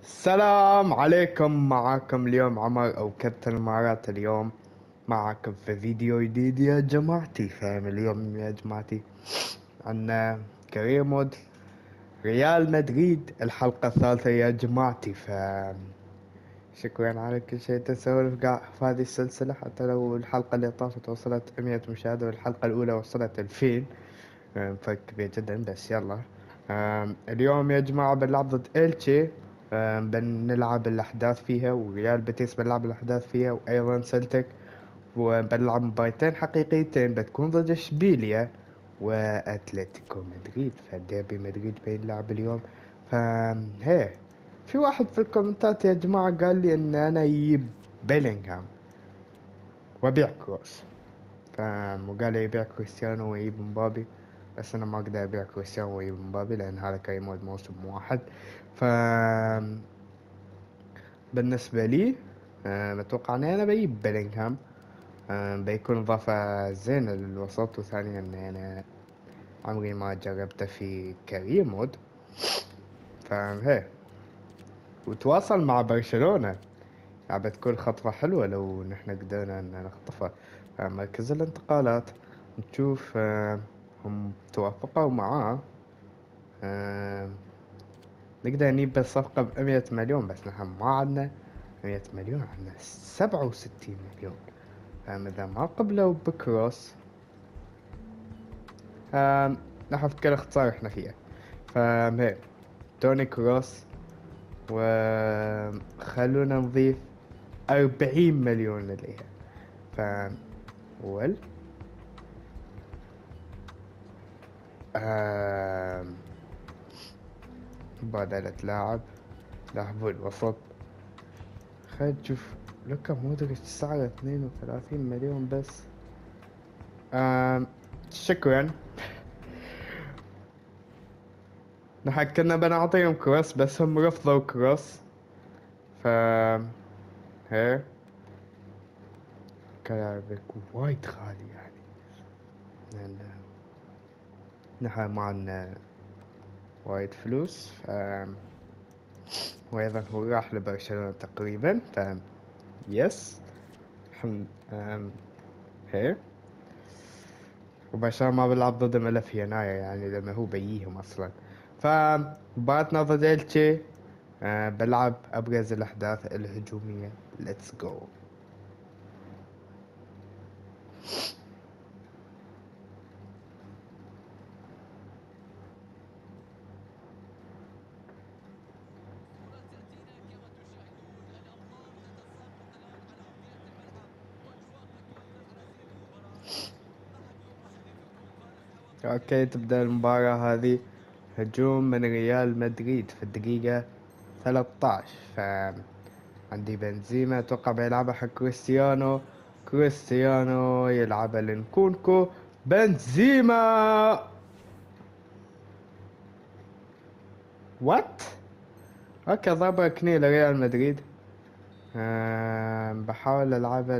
السلام عليكم. معاكم اليوم عمر او كابتن الامارات. اليوم معاكم في فيديو جديد يا جماعتي. اليوم يا جماعتي عنا كارير مود ريال مدريد الحلقة الثالثة يا جماعتي. شكرا على كل شيء تسولف قاع في هذه السلسلة، حتى لو الحلقة اللي طافت وصلت 100 مشاهدة والحلقة الأولى وصلت 2000. فرق كبير جدا، بس يلا. اليوم يا جماعة بنلعب ضد إلتشي. بنلعب الأحداث فيها، وريال بيتيس بنلعب الأحداث فيها، وأيضا سلتك. وبنلعب مباراتين حقيقيتين بتكون ضد إشبيليا وأتلتيكو مدريد. فديربي مدريد بيلعب اليوم. فهي في واحد في الكومنتات يا جماعة قال لي إن أنا يجيب بيلينغهام وأبيع كروس. وقال لي يبيع كريستيانو ويجيب مبابي، بس انا ما اقدر ابيع كريستيانو ويجيب مبابي لان هذا كان مود موسم واحد. ف بالنسبة لي اتوقع اني انا بجيب بيلينغهام. بيكون اضافة زينة للوسط، وثانيا انا عمري ما جربته في كارير مود. فهي وتواصل مع برشلونة، يعني بتكون خطوة حلوة لو نحن قدرنا ان نخطفه. مركز الانتقالات نشوف هم توافقوا معاه. آه، نقدر نجيب الصفقة ب100 مليون، بس نحن ما عندنا 100 مليون، عندنا 67 مليون. إذا ما قبلوا بكروس نحن في كل اختصار احنا فيها. هيك توني كروس، وخلونا نضيف 40 مليون لديها. ف ول آم، مبادلة لاعب الوسط. خلينا نشوف. لوكا مودريتش سعره 32 مليون بس. شكرا. نحن كنا بنعطيهم كروس بس هم رفضوا كروس. ف هي كان بيكون وايد غالي يعني، لأن نحن ما عنا وايد فلوس. وأيضا هو راح لبرشلونة تقريبا. يس. حم... أم... هي وبرشلونة ما بيلعب ضدهم إلا في يناير، يعني لما هو بيجيهم أصلا. مباراتنا ضد إلتشي. بلعب أبرز الأحداث الهجومية. ليتس جو. اوكي، تبدأ المباراة هذه هجوم من ريال مدريد في الدقيقة 13. عندي بنزيما، اتوقع بيلعبها حق كريستيانو. كريستيانو يلعبها لنكونكو. بنزيما. وات. اوكي، ضربة ركنية لريال مدريد. بحاول العبها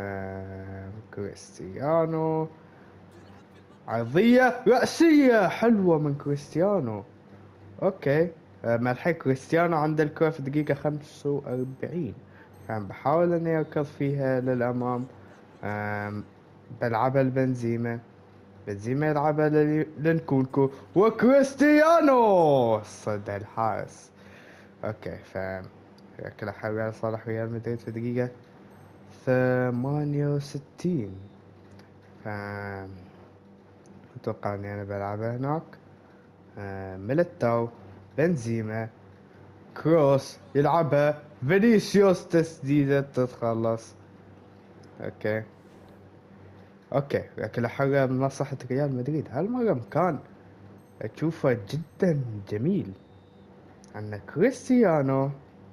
لكريستيانو. عرضية رأسية حلوة من كريستيانو. اوكي. مع الحين كريستيانو عند الكرة في دقيقة 45. بحاول اني اركض فيها للامام. آم، بلعبها لبنزيما. بنزيما يلعبها لنكونكو وكريستيانو صد الحارس. اوكي. كلا حاول صالح ريال مدريد في دقيقة 68. ف اتوقع اني انا بلعبها هناك. ميليتاو. بنزيما. كروس يلعبها. فينيسيوس تسديدة تتخلص. اوكي. اوكي، لكن حاجة من مصلحة ريال مدريد هالمرة مكان اشوفه جدا جميل. عندنا كريستيانو.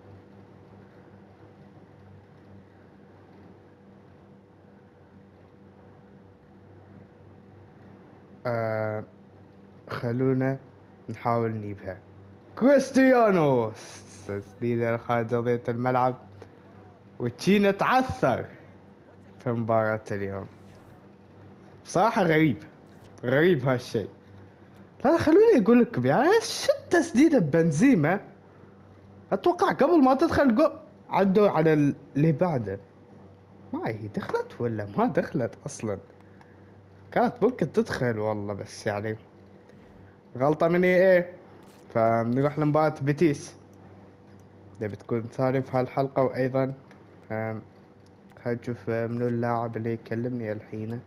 آه خلونا نحاول نجيبها. كريستيانو تسديدة خارج أرضية الملعب، وتشي نتعثر في مباراة اليوم. بصراحة غريب، غريب هالشيء. لا خلوني اقول لكم يعني شو التسديدة ببنزيما. اتوقع قبل ما تدخل عدوا على اللي بعده. ما هي دخلت ولا ما دخلت اصلا؟ كانت ممكن تدخل والله، بس يعني غلطة مني ايه. فبنروح لمباراة بيتيس اللي بتكون ثاني في هالحلقة. وايضا آم، خلينا نشوف منو اللاعب اللي يكلمني الحين.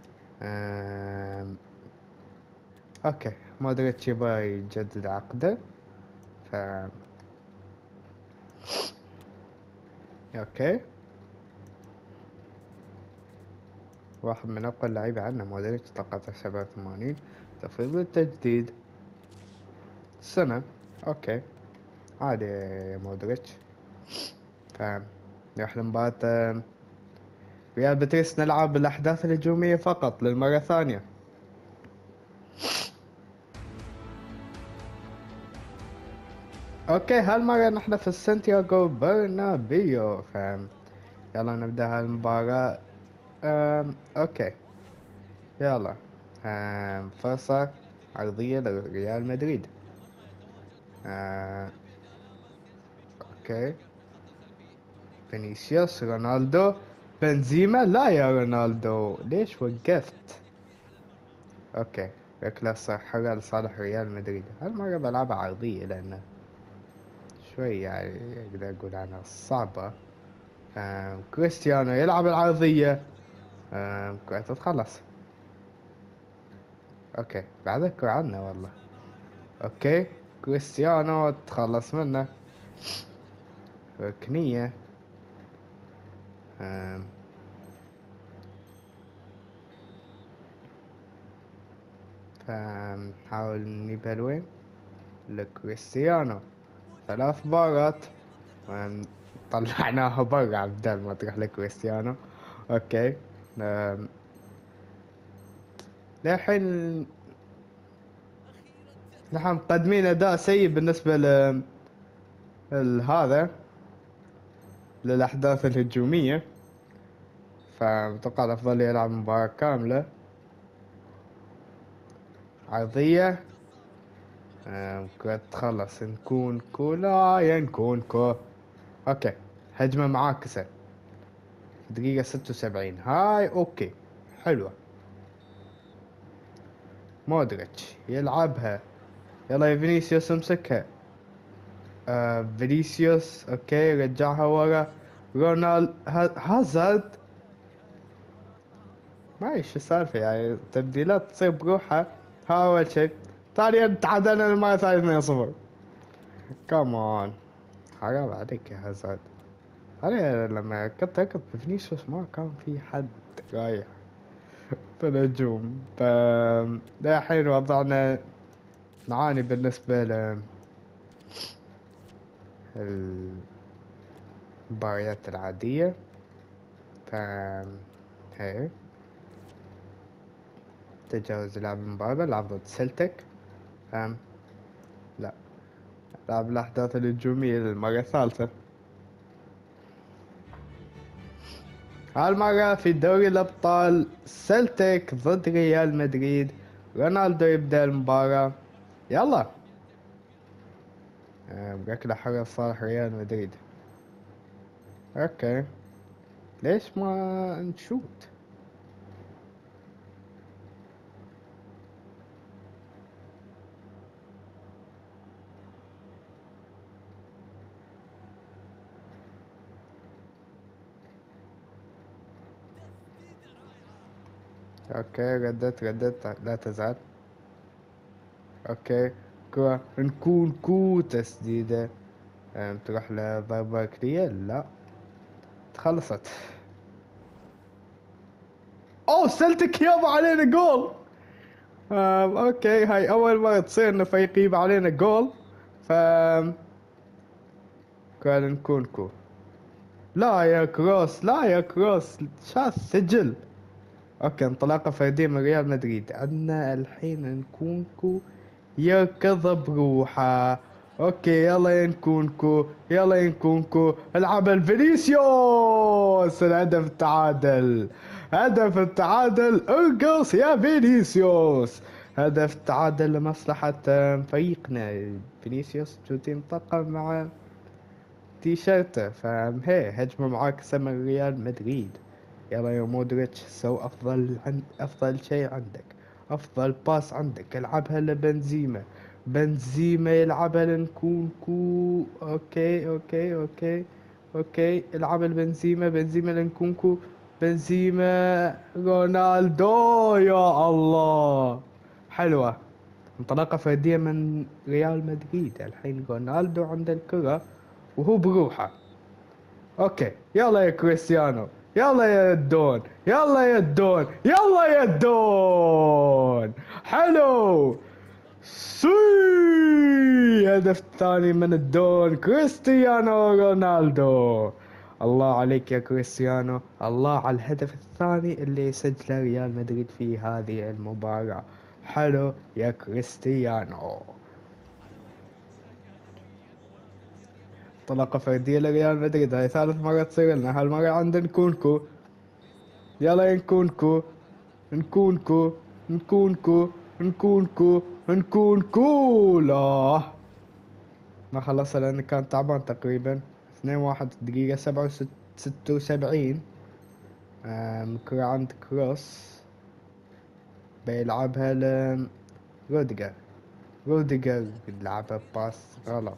اوكي، مودريتش يبغى يجدد عقده. ف اوكي، واحد من افضل اللعيبة عندنا مودريتش، طاقته 87، تفضيل التجديد سنة. اوكي عادي يا مودريتش. فاهم. نروح لمباراة ريال بيتيس، نلعب الأحداث الهجومية فقط للمرة الثانية. اوكي، هالمرة نحن في السانتياغو برنابيو. فاهم. يلا نبدأ هالمباراة. اوكي يلا. فرصة عرضية لريال مدريد. اوكي، فينيسيوس، رونالدو، بنزيما. لا يا رونالدو، ليش وقفت؟ اوكي، ركلة صحيحة لصالح ريال مدريد. هالمرة بلعبها عرضية لأنه شوي يعني اقدر اقول عنها صعبة. كريستيانو يلعب العرضية. كرة تتخلص. اوكي، بعد الكرة عنا والله. اوكي، كريستيانو تخلص منه. ركنية. آم، فنحاول نجيبها لوين؟ لكريستيانو. 3 بارات. طلعناها برا بدل ما تروح لكريستيانو. اوكي. آم، للحين نحن مقدمين اداء سيء بالنسبة هذا للاحداث الهجومية. فأتوقع الأفضل يلعب مباراة كاملة عرضية. كرة تخلص. نكون لا ينكون كو. اوكي، هجمة معاكسة. دقيقة 76 هاي. اوكي حلوة. مودريتش يلعبها. يلا يا فينيسيوس امسكها. فينيسيوس اوكي، رجعها ورا. رونالد هازارد. ما ايش السالفة يعني، تبديلات تصير بروحها. ها اول شيء. ثانيا تعادلنا المرة الثانية 2-0. كمان حرام عليك يا هازارد. انا لما كنت اركب في فينيسيوس ما كان في حد رايح في الهجوم. الحين وضعنا نعاني بالنسبة للمباريات العادية. ف هي تجاوز لعب المباراة، لعب ضد سلتك. لا، لعب الأحداث الهجومية للمرة الثالثة. هالمرة في دوري الأبطال، سلتك ضد ريال مدريد. رونالدو يبدأ المباراة. يلا. ركلة حرة صالح ريال مدريد. اوكي، ليش ما نشوت؟ اوكي، ردت لا تزعل. اوكي، كرة نكون تسديدة. تروح لضربة ركنية. لا، تخلصت. اوه، سلتك يابا علينا جول. اوكي، هاي اول مرة تصير انه يجيب علينا جول. ف كان نكونكو. لا يا كروس، لا يا كروس، شاف سجل. اوكي، انطلاقة فردية من ريال مدريد. عندنا الحين نكونكو يركض بروحه. اوكي يلا يا نكونكو، يلا يا نكونكو، العب الفينيسيوس. الهدف التعادل، هدف التعادل. ارقص يا فينيسيوس. هدف التعادل لمصلحة فريقنا. فينيسيوس جوتين طاقم مع تيشيرته، فهي هجمة معاكسة من ريال مدريد. يلا يا مودريتش، سو افضل شيء عندك، افضل باس عندك، العبها لبنزيما، بنزيما يلعبها لنكونكو. اوكي اوكي اوكي اوكي، العبها لبنزيما، بنزيما لنكونكو، بنزيما رونالدو. يا الله، حلوة. انطلاقة فردية من ريال مدريد. الحين رونالدو عند الكرة وهو بروحه. اوكي يلا يا كريستيانو، يلا يا الدون، يلا يا الدون، يلا يا الدون. حلو. سي، هدف الثاني من الدون، كريستيانو رونالدو. الله عليك يا كريستيانو، الله على الهدف الثاني اللي سجله ريال مدريد في هذه المباراة. حلو يا كريستيانو. انطلاقة فردية لريال مدريد، هاي ثالث مرة تصير لنا، هالمرة عند نكونكو. يلا يا نكونكو، نكونكو، نكونكو، نكونكو، نكونكو. لا، ما خلصها لأنه كان تعبان تقريبا. 2-1 دقيقة 76. كرة عند كروس، بيلعبها روديجر. روديجر لعبها باس غلط.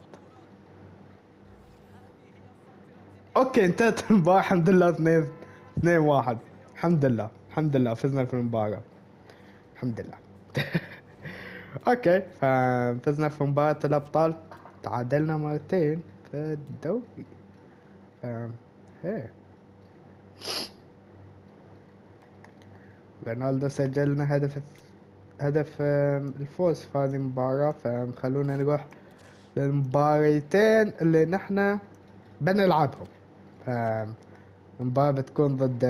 اوكي انتهت المباراة الحمد لله. 2-1. الحمد لله الحمد لله فزنا في المباراة الحمد لله. اوكي، ففزنا في مباراة الابطال، تعادلنا مرتين في الدوري. هي رونالدو سجل لنا هدف الفوز في هذه المباراة. فخلونا نروح للمباريتين اللي نحنا بنلعبهم. المباراة بتكون ضد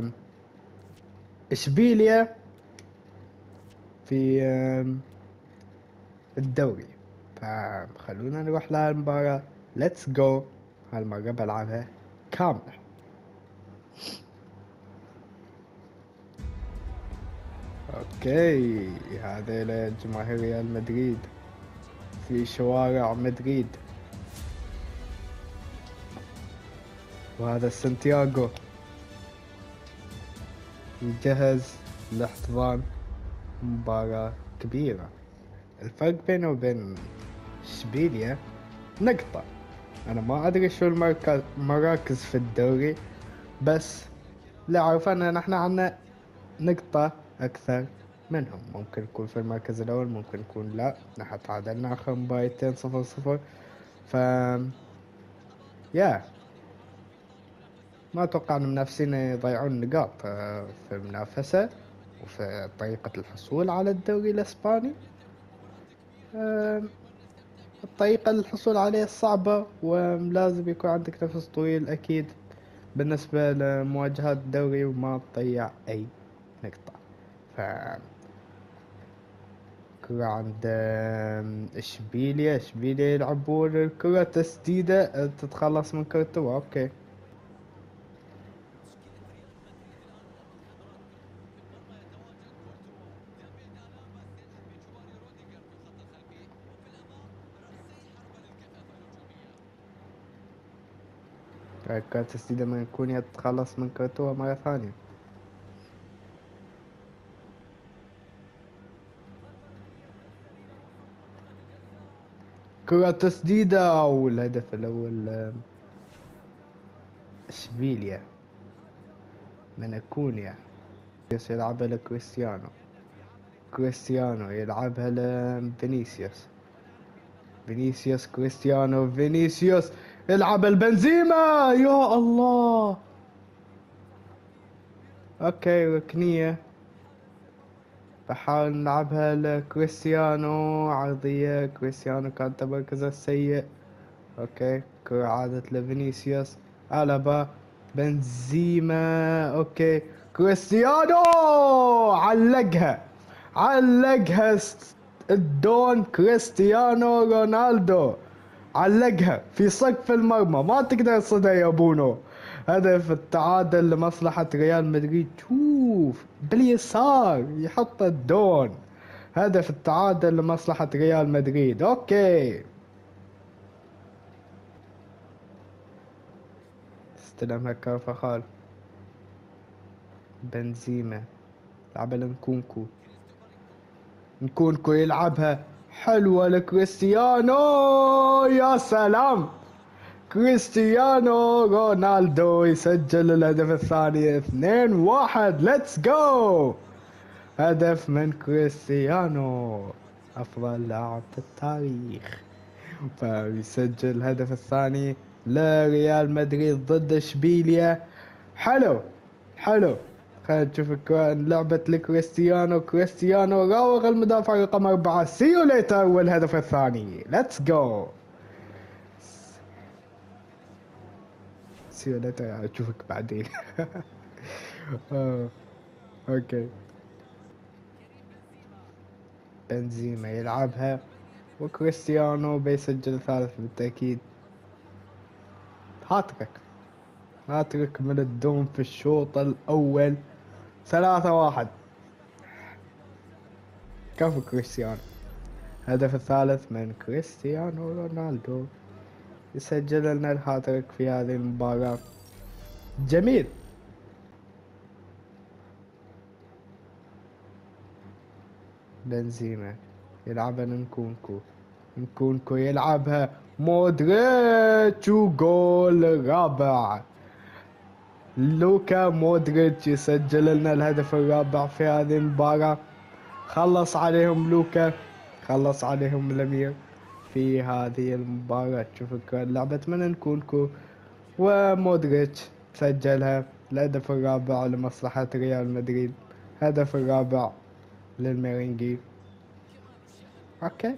اشبيليا في الدوري. فخلونا نروح للمباراة. ليتس جو. هالمرة بلعبها كاملة. اوكي، هذا جماهير ريال مدريد في شوارع مدريد، وهذا سانتياغو يجهز لاحتضان مباراة كبيرة. الفرق بينه وبين اشبيليا نقطة. انا ما ادري شو المراكز في الدوري، بس لا اعرف ان نحن عنا نقطة اكثر منهم. ممكن يكون في المركز الاول، ممكن يكون لا. نحن تعادلنا اخر مباراتين 0-0. ف يا ما اتوقع ان المنافسين يضيعون نقاط في المنافسة وفي طريقة الحصول على الدوري الاسباني. آه، الطريقة للحصول عليه صعبة، ولازم يكون عندك نفس طويل أكيد بالنسبة لمواجهات الدوري وما تضيع أي نقطة. ف كرة عند إشبيليا يلعبون الكرة تسديدة، تتخلص من كرته. أوكي كرة تسديدة من كونيا، تتخلص من كرته مرة ثانية. كرة تسديدة والهدف الأول إشبيليا من كونيا. يلعبها لكريستيانو، كريستيانو يلعبها لفينيسيوس، فينيسيوس كريستيانو، فينيسيوس يلعب البنزيما. يا الله. اوكي ركنية، بحاول نلعبها لكريستيانو، عرضية. كريستيانو كان تمركزه السيء. اوكي كرة عادت لفينيسيوس، ألابا، بنزيما. اوكي كريستيانو علقها، علقها الدون كريستيانو رونالدو، علقها في سقف المرمى، ما تقدر تصدها يا بونو. هدف التعادل لمصلحة ريال مدريد. شوف باليسار يحط الدون. هدف التعادل لمصلحة ريال مدريد. اوكي استلمها كارفاخال. بنزيما لعبها لنكونكو. نكونكو يلعبها حلوة لكريستيانو. يا سلام. كريستيانو رونالدو يسجل الهدف الثاني. 2-1. ليتس جو. هدف من كريستيانو أفضل لاعب في التاريخ. فيسجل الهدف الثاني لريال مدريد ضد اشبيليا. حلو حلو. خلينا نشوف لعبة لكريستيانو. كريستيانو راوغ المدافع رقم 4. سي يو ليتر. والهدف الثاني. ليتس جو. سي يو ليتر. اشوفك بعدين. اوكي. بنزيما يلعبها وكريستيانو بيسجل ثالث بالتأكيد. هاتريك من الدوم في الشوط الأول. 3-1. كفو كريستيانو. الهدف الثالث من كريستيانو رونالدو يسجل لنا الهاتريك في هذه المباراة. جميل. بنزيما يلعبها نكونكو يلعبها مودريتش. وجول رابع. لوكا مودريتش يسجل لنا الهدف الرابع في هذه المباراة. خلص عليهم لوكا. خلص عليهم الأمير في هذه المباراة. شوف لعبة من نكونكو ومودريتش سجلها. الهدف الرابع لمصلحة ريال مدريد. الهدف الرابع للميرينجي. اوكي.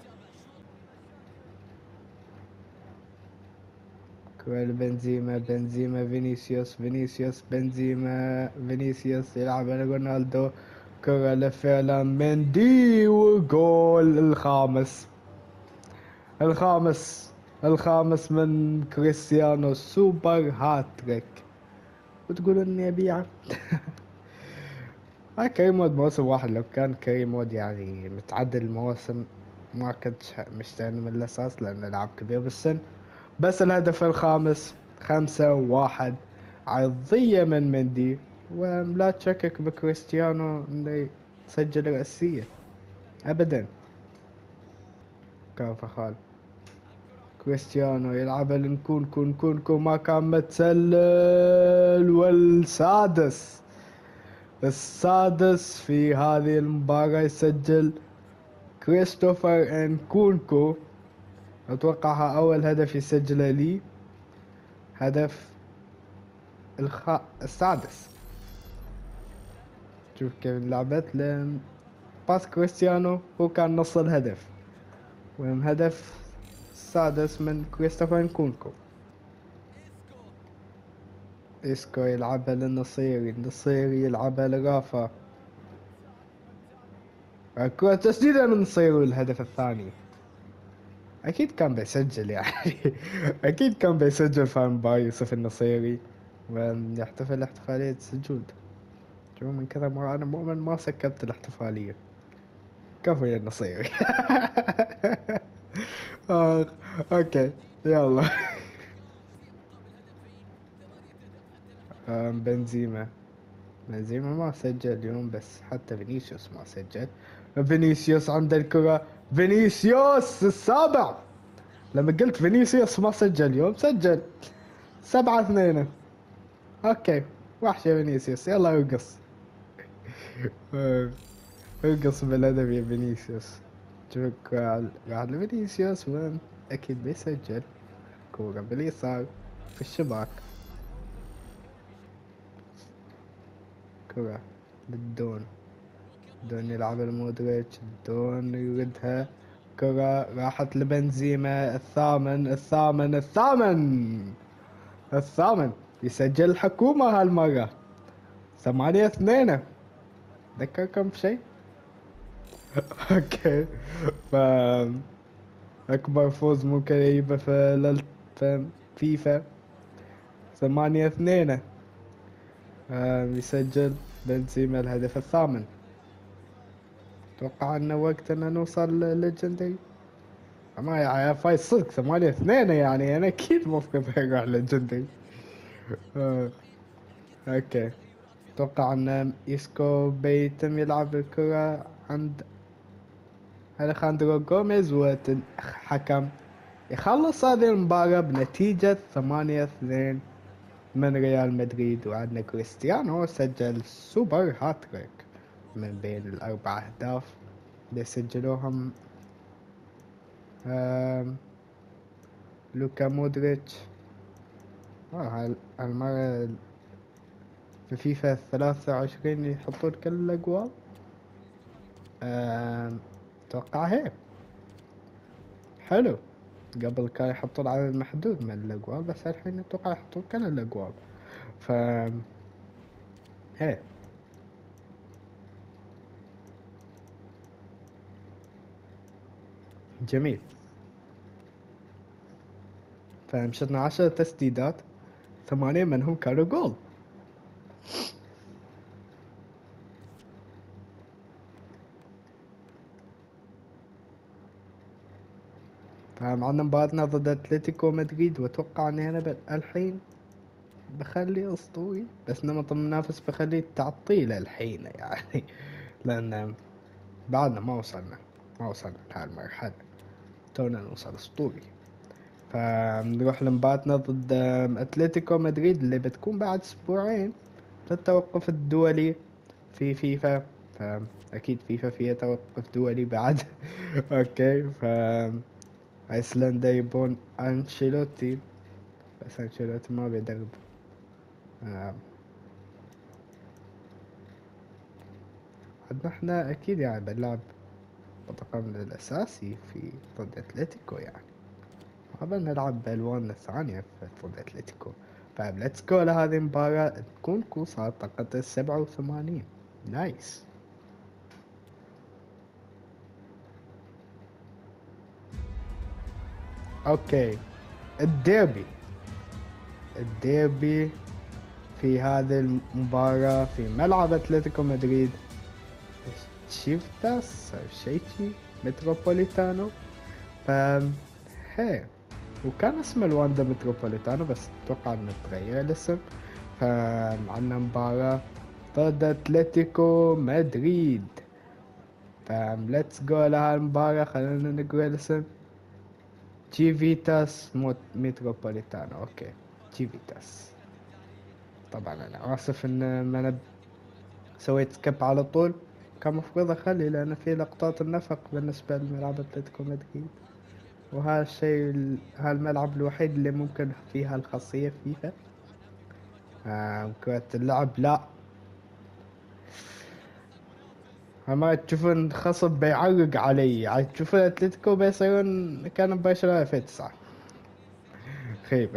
كرة بنزيما فينيسيوس فينيسيوس يلعب على رونالدو. كرة لفعلا مندي. وجول الخامس من كريستيانو. سوبر هاتريك. وتقول اني ابيعه. كريم مود موسم واحد. لو كان كريم مود يعني متعدل المواسم ما كنت مشتري من الاساس لانه لاعب كبير بالسن. بس الهدف الخامس. 5-1. عرضية من مندي. ولا تشكك بكريستيانو انه يسجل رأسية ابدا. كارفاخال. كريستيانو يلعب لنكونكو ما كان متسلل. السادس في هذه المباراة يسجل كريستوفر نكونكو. اتوقعها اول هدف يسجله لي. هدف السادس. شوف كيف لعبت لين باس كريستيانو هو كان نص الهدف. وهم هدف السادس من كريستوفر نكونكو. إسكو يلعبها للنصيري يلعبها لرافا. الكرة تسديدة من النصيري. الهدف الثاني. أكيد كان بيسجل يعني. أكيد كان بيسجل فان باي يوسف النصيري. ويحتفل احتفالية سجود. شو من كذا مرة أنا مؤمن ما سكبت الاحتفالية. كفو يا النصيري. أوكي يلا. بنزيما ما سجل اليوم. بس حتى فينيسيوس ما سجل. فينيسيوس عند الكرة. فينيسيوس السابع. لما قلت فينيسيوس ما سجل اليوم سجل. 7-2. اوكي. وحش يا فينيسيوس. يلا ارقص. ارقص بالهدف يا فينيسيوس. شوف راح لفينيسيوس وين اكيد بيسجل. كورة باليسار في الشباك. كرة للدون. دون يلعب المودريتش. دون يردها. كرة راحت لبنزيما. الثامن يسجل الحكومة هالمرة. 8-2. ذكركم بشيء. اوكي. اكبر فوز ممكن يجيبه في فيفا. 8-2. يسجل بنزيما الهدف الثامن. اتوقع انه وقت ان نوصل لليجندري. ما يعني فايز صدق. 8-2 يعني انا اكيد مفكر بيروح ليجندري. آه، اوكي. اتوقع ان اسكو بيتم يلعب الكرة عند اليخاندرو غوميز، والحكم يخلص هذه المباراة بنتيجة 8-2 من ريال مدريد. وعندنا كريستيانو سجل سوبر هاتريك من بين الأربع أهداف اللي سجلوهم آم، لوكا مودريتش. هالمرة في فيفا 23 يحطون كل الأجوال. أتوقع هيك حلو. قبل كان يحطون عدد محدود من الأجوال، بس الحين أتوقع يحطون كل الأجوال. ف هيك جميل. فمشتنا 10 تسديدات، 8 منهم كانوا جول. فعندنا مباراتنا ضد اتلتيكو مدريد، واتوقع اني انا الحين بخلي اسطوري، بس نمط المنافس بخليه تعطيل الحين يعني. لان بعدنا ما وصلنا لهاي المرحلة، تونا نوصل اسطوري. فنروح لمباراتنا ضد اتلتيكو مدريد اللي بتكون بعد اسبوعين للتوقف الدولي في فيفا. فاكيد فيفا فيها توقف دولي بعد. اوكي. ايسلندا يبون انشيلوتي، بس انشيلوتي ما بيدرب. آه، عندنا احنا اكيد يعني بنلعب بطاقمنا الاساسي في ضد اتلتيكو يعني، ما نلعب بالوان ثانية في ضد اتلتيكو. ليتس جو لهذه المباراة. تكون صارت طاقة 87. نايس. اوكي. الديربي الديربي في هذه المباراة في ملعب اتلتيكو مدريد، تشيفتاس أو شيء متروبوليتانو. ف هي وكان اسمه الواندا متروبوليتانو، بس اتوقع انه تغير الاسم. فعنا مباراة ضد اتلتيكو مدريد. ليتس جو لهالمباراة. خلينا نقول الاسم تشيفيتاس متروبوليتانو. اوكي تشيفيتاس. طبعا انا اسف ان ما انا سويت سكيب على طول، كان مفروض اخلي لان في لقطات النفق بالنسبة لملعب اتلتيكو مدريد، وهذا الشيء هالملعب الوحيد اللي ممكن فيه هالخاصية فيفا. كرة اللعب لا، ما تشوفون خصم بيعرق علي يعني، تشوفون اتلتيكو بيصيرون كان برشلونة 2009. خيبة.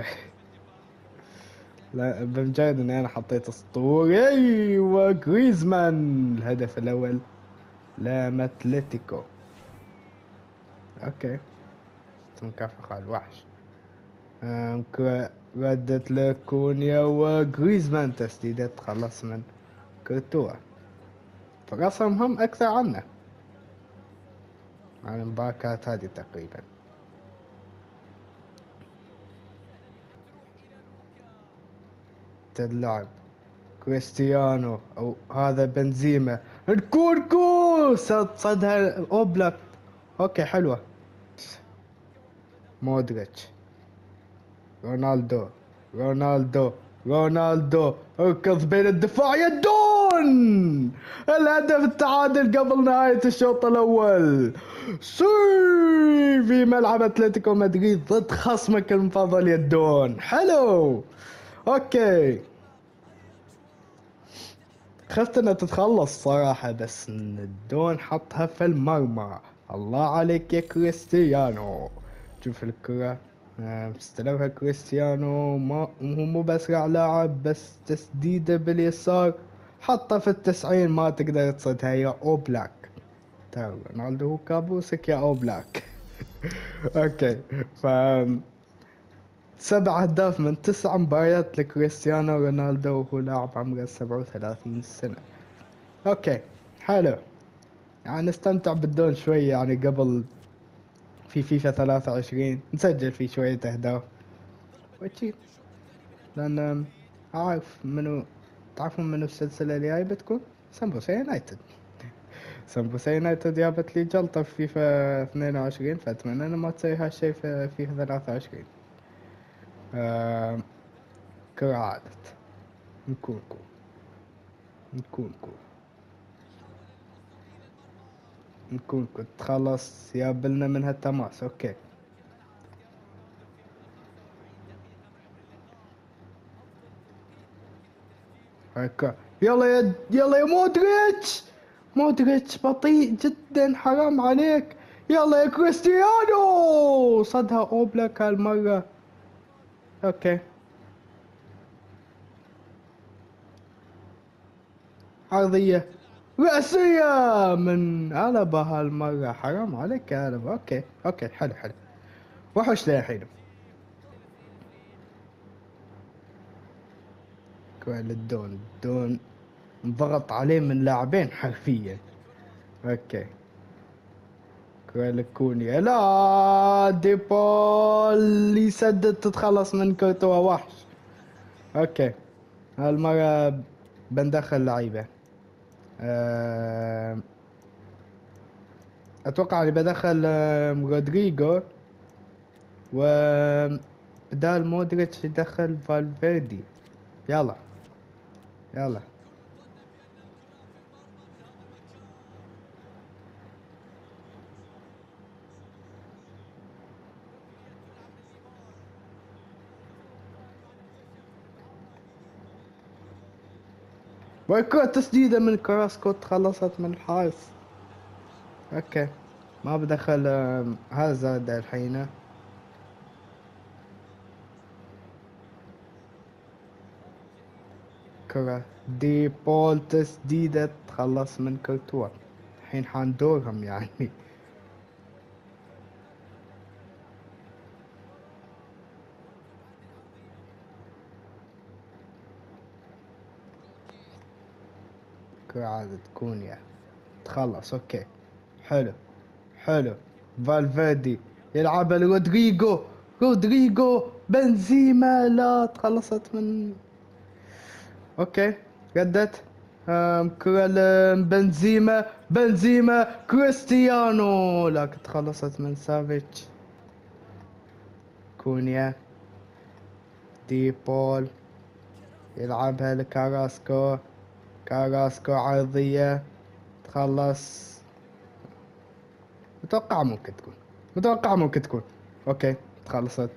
لا بمجرد اني انا حطيت اسطوري ايوه جريزمان الهدف الاول لاتلتيكو. اوكي. مكافحة على الوحش. ردت لكونيا وجريزمان تسديدة تخلص من كورتوا، فرصهم أكثر عنا عن المباراة هذه تقريبا. تلعب كريستيانو أو هذا بنزيما، الكوركو صدها أوبلاك. أوكي حلوة. مودريتش، رونالدو رونالدو رونالدو اركض بين الدفاع يا دون. الهدف التعادل قبل نهاية الشوط الأول. سي في ملعب اتلتيكو مدريد ضد خصمك المفضل يا دون. حلو. اوكي. خفت انها تتخلص صراحة، بس ان الدون حطها في المرمى. الله عليك يا كريستيانو. شوف الكرة. استلمها كريستيانو، ما هو مو بأسرع لاعب، بس تسديدة باليسار حطها في 90. ما تقدر تصدها يا أوبلاك. ترى رونالدو هو كابوسك يا أوبلاك. اوكي. ف 7 أهداف من 9 مباريات لكريستيانو رونالدو، وهو لاعب عمره 37 سنة. اوكي حلو. يعني نستمتع بالدون شوي يعني. قبل في فيفا 23 نسجل فيه شوية أهداف وشي. لان عارف منو، تعرفون منو السلسلة اللي جاي بتكون؟ سمبوسة يونايتد. سمبوسة يونايتد جابت لي جلطة في فيفا 22، فأتمنى إنه ما تسوي هالشي في فيفا 23. آه كالعادة. نكونكو نكونكو نكونكو تخلص يابلنا من هالتماس. اوكي. هيك. يلا يا مودريتش. مودريتش بطيء جدا، حرام عليك. يلا يا كريستيانو، صدها اوبلاك هالمرة. اوكي. عرضية رأسية من ألبا هالمرة، حرام عليك يا ألبا. اوكي اوكي، حلو حلو. وحش للحين. كويل الدون ضغط عليه من لاعبين حرفيا. اوكي. كويل كونيا، لا ديبول يسدد، تتخلص من كورتوا وحش. اوكي. هالمرة بندخل لعيبة. أه... اتوقع اني بدخل رودريجو، و بدال مودريتش يدخل فالفيردي. يلا يلا. والكرة تسديدة من كراسكو، تخلصت من الحارس. اوكي. ما بدخل هازارد الحين. كرة دي بول تسديدة، تخلص من كورتوا. الحين حندورهم يعني. كرة عادة كونيا، تخلص. اوكي. حلو حلو. فالفيردي يلعبها لرودريجو. رودريجو بنزيما، لا تخلصت من. اوكي. ردت. كرة بنزيما. بنزيما كريستيانو، لكن تخلصت من سافيتش. كونيا. دي بول يلعبها لكاراسكو. كاراسكو عرضية، تخلص. متوقع ممكن تكون. اوكي. تخلصت.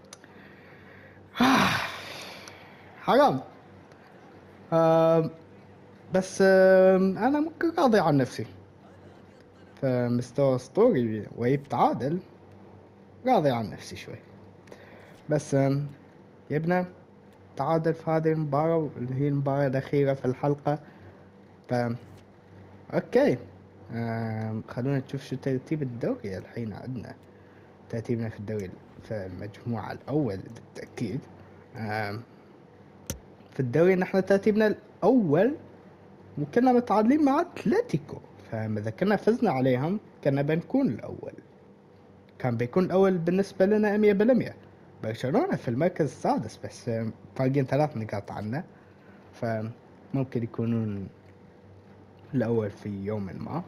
حرام. آم، بس انا ممكن راضي عن نفسي، فمستوى اسطوري ويتعادل. راضي عن نفسي شوي. بس يبنى تعادل في هذه المباراة اللي هي المباراة الأخيرة في الحلقة. ف اوكي. خلونا نشوف شو ترتيب الدوري الحين. عندنا ترتيبنا في الدوري في المجموعة الأول بالتأكيد. آم، في الدوري نحن ترتيبنا الأول، وكنا متعادلين مع أتلتيكو، فإذا كنا فزنا عليهم كنا بنكون الأول. كان بيكون الأول بالنسبة لنا 100%. برشلونة في المركز السادس، بس فارقين 3 نقاط عنا، فممكن يكونون الأول في يوم ما.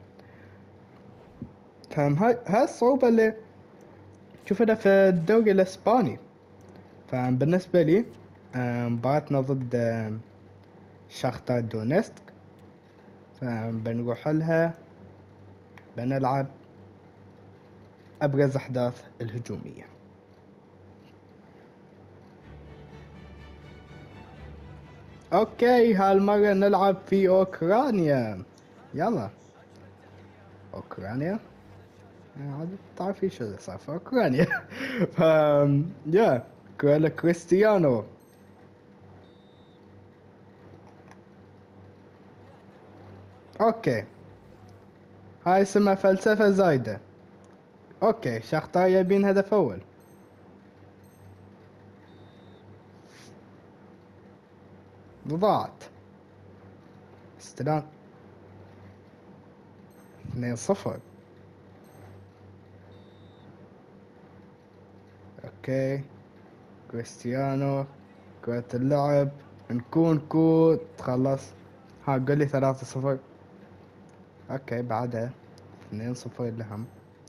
هاي الصعوبة اللي شوفنا في الدوري الإسباني. فبالنسبة لي مباراتنا ضد شاختار دونيسك، فبنروح لها بنلعب أبرز أحداث الهجومية. أوكي. هالمرة نلعب في أوكرانيا. يلا. أوكرانيا. عاد تعرفي شو اللي صار في أوكرانيا. ف يا كرة كريستيانو. أوكي. هاي اسمها فلسفة زايدة. أوكي. شختار يبين هدف أول. ضاعت. استلام. 2-0. اوكي. كريستيانو كرة اللعب نكون كوت خلص. ها قول لي 3-0. اوكي بعدها 2-0 لهم.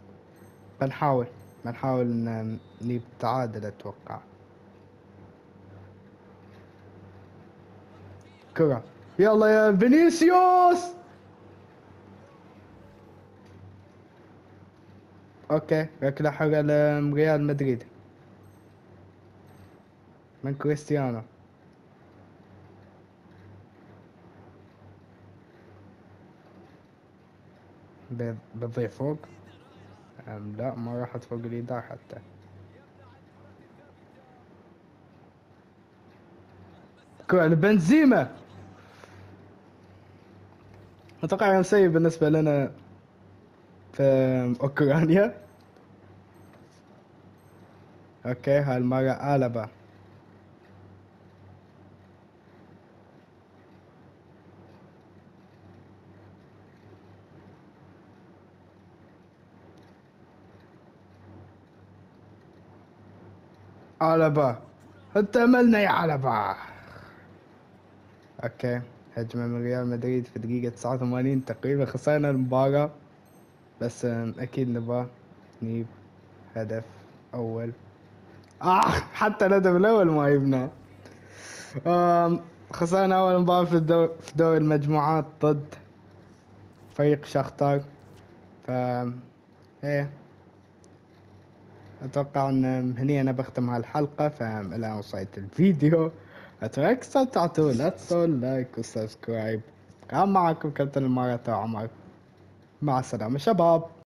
بنحاول نجيب تعادل اتوقع. كرة يلا يا فينيسيوس. اوكي ركلة حرة لريال مدريد من كريستيانو. بتضيع فوق. لا ما راحت فوق اليدار حتى. كرة لبنزيما. اتوقع كان سيء بالنسبة لنا في اوكرانيا. اوكي هالمرة آلبا. آلبا انت ملنا يا آلبا. اوكي هجمة من ريال مدريد في دقيقة 89 تقريبا. خسرنا المباراة بس اكيد نبغى نجيب هدف اول. حتى الهدف الاول ما جبناه. خسرنا اول مباراة في دوري المجموعات ضد فريق شختار. ف ايه اتوقع ان هني انا بختم هالحلقة. فالان وصلت الفيديو اترك استمتعتوا. لا تنسوا اللايك والسبسكرايب. كان معكم كابتن المارة عمر. مع السلامة شباب.